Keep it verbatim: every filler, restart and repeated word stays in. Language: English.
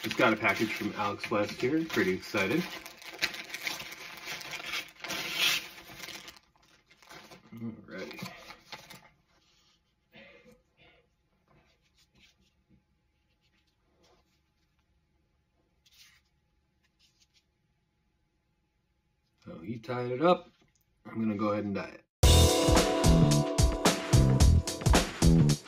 Just got a package from Alex West here. Pretty excited. Alrighty. So he tied it up. I'm gonna go ahead and dye it.